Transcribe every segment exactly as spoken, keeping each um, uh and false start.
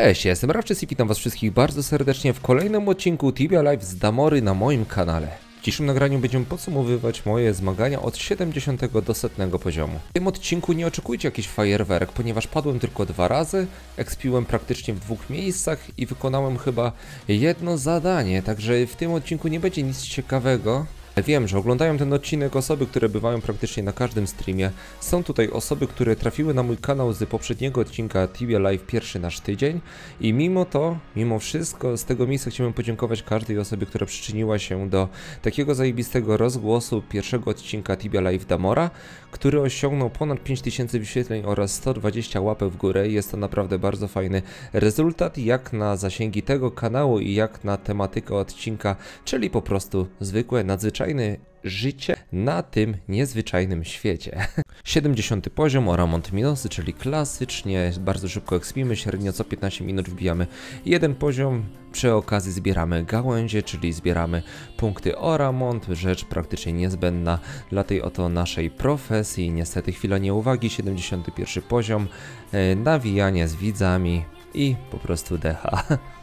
Cześć, ja jestem Rawczys i witam was wszystkich bardzo serdecznie w kolejnym odcinku Tibia Live z Damory na moim kanale. W dzisiejszym nagraniu będziemy podsumowywać moje zmagania od siedemdziesiątego do setnego poziomu. W tym odcinku nie oczekujcie jakiś fajerwerk, ponieważ padłem tylko dwa razy, expiłem praktycznie w dwóch miejscach i wykonałem chyba jedno zadanie, także w tym odcinku nie będzie nic ciekawego. Wiem, że oglądają ten odcinek osoby, które bywają praktycznie na każdym streamie. Są tutaj osoby, które trafiły na mój kanał z poprzedniego odcinka Tibia Live pierwszy nasz tydzień i mimo to, mimo wszystko z tego miejsca chciałbym podziękować każdej osobie, która przyczyniła się do takiego zajebistego rozgłosu pierwszego odcinka Tibia Live Damora, który osiągnął ponad pięć tysięcy wyświetleń oraz sto dwadzieścia łapek w górę. Jest to naprawdę bardzo fajny rezultat jak na zasięgi tego kanału i jak na tematykę odcinka, czyli po prostu zwykłe, nadzwyczajne życie na tym niezwyczajnym świecie. siedemdziesiąty poziom Oramont Minosy, czyli klasycznie, bardzo szybko ekspimy, średnio co piętnaście minut wbijamy jeden poziom, przy okazji zbieramy gałęzie, czyli zbieramy punkty Oramont, rzecz praktycznie niezbędna dla tej oto naszej profesji. Niestety chwila nieuwagi, siedemdziesiąty pierwszy poziom, e, nawijanie z widzami i po prostu decha.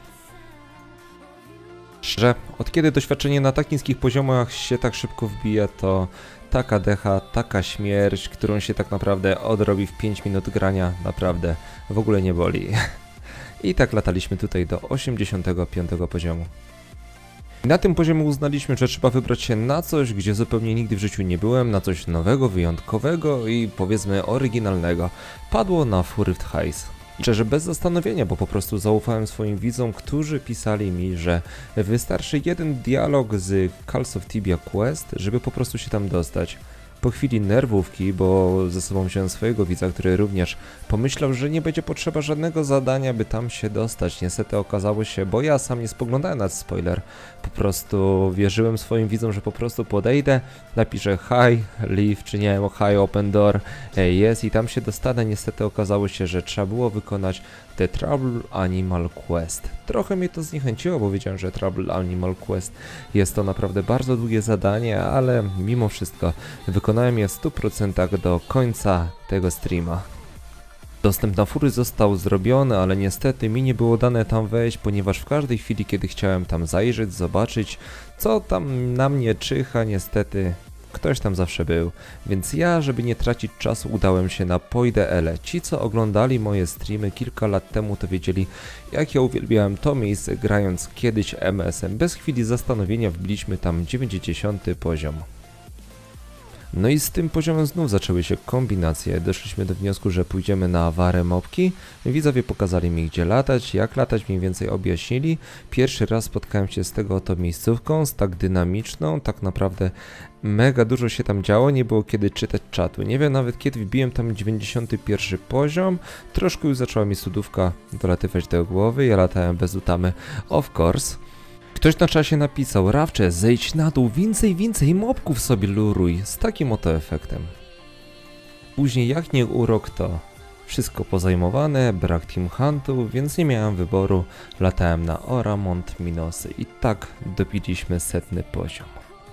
Że od kiedy doświadczenie na tak niskich poziomach się tak szybko wbija, to taka decha, taka śmierć, którą się tak naprawdę odrobi w pięć minut grania, naprawdę w ogóle nie boli. I tak lataliśmy tutaj do osiemdziesiątego piątego poziomu. Na tym poziomie uznaliśmy, że trzeba wybrać się na coś, gdzie zupełnie nigdy w życiu nie byłem, na coś nowego, wyjątkowego i powiedzmy oryginalnego. Padło na Furift Heist. Szczerze bez zastanowienia, bo po prostu zaufałem swoim widzom, którzy pisali mi, że wystarczy jeden dialog z Calls of Tibia Quest, żeby po prostu się tam dostać. Po chwili nerwówki, bo ze sobą wziąłem swojego widza, który również pomyślał, że nie będzie potrzeba żadnego zadania, by tam się dostać. Niestety okazało się, bo ja sam nie spoglądałem na spoiler, po prostu wierzyłem swoim widzom, że po prostu podejdę, napiszę hi, leave, czy nie, hi, open door, jest i tam się dostanę. Niestety okazało się, że trzeba było wykonać The Trouble Animal Quest. Trochę mnie to zniechęciło, bo wiedziałem, że Trouble Animal Quest jest to naprawdę bardzo długie zadanie, ale mimo wszystko wykonałem je w stu procentach do końca tego streama. Dostęp na fury został zrobiony, ale niestety mi nie było dane tam wejść, ponieważ w każdej chwili, kiedy chciałem tam zajrzeć, zobaczyć, co tam na mnie czyha, niestety ktoś tam zawsze był, więc ja, żeby nie tracić czasu, udałem się na Poide. Ci, co oglądali moje streamy kilka lat temu, to wiedzieli, jak ja uwielbiałem to miejsce, grając kiedyś M S em. Bez chwili zastanowienia wbiliśmy tam dziewięćdziesiąty poziom. No i z tym poziomem znów zaczęły się kombinacje. Doszliśmy do wniosku, że pójdziemy na awarę mopki. Widzowie pokazali mi, gdzie latać, jak latać, mniej więcej objaśnili. Pierwszy raz spotkałem się z tego oto miejscówką, z tak dynamiczną, tak naprawdę mega dużo się tam działo, nie było kiedy czytać czatu. Nie wiem nawet kiedy wbiłem tam dziewięćdziesiąty pierwszy poziom, troszkę już zaczęła mi sudówka dolatywać do głowy, ja latałem bez utamy, of course. Ktoś na czasie napisał: Rawcze, zejdź na dół, więcej, więcej mobków sobie luruj, z takim oto efektem. Później jak nie urok, to wszystko pozajmowane, brak team huntu, więc nie miałem wyboru, latałem na Oramont Minosy i tak dobiliśmy setny poziom.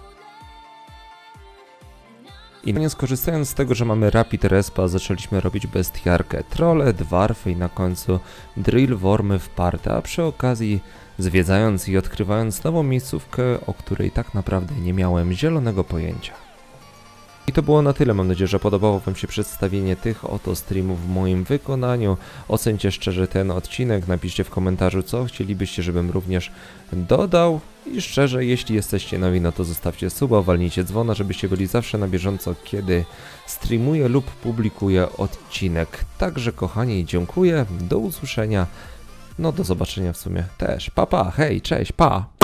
I no nie skorzystając z tego, że mamy rapid respa, zaczęliśmy robić bestiarkę, trolle, dwarfy i na końcu drill wormy wparte, a przy okazji zwiedzając i odkrywając nową miejscówkę, o której tak naprawdę nie miałem zielonego pojęcia. I to było na tyle, mam nadzieję, że podobało wam się przedstawienie tych oto streamów w moim wykonaniu. Ocencie szczerze ten odcinek, napiszcie w komentarzu, co chcielibyście, żebym również dodał. I szczerze, jeśli jesteście nowi, no to zostawcie suba, walnijcie dzwona, żebyście byli zawsze na bieżąco, kiedy streamuję lub publikuję odcinek. Także kochani, dziękuję, do usłyszenia, no do zobaczenia w sumie też. Pa, pa, hej, cześć, pa!